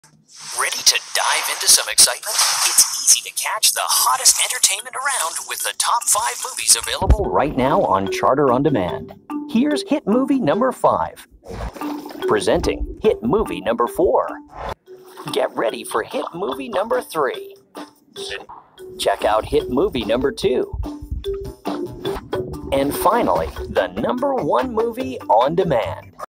Ready to dive into some excitement? It's easy to catch the hottest entertainment around with the top 5 movies available right now on Charter On Demand. Here's hit movie number 5. Presenting hit movie number 4. Get ready for hit movie number 3. Check out hit movie number 2. And finally, the number 1 movie on demand.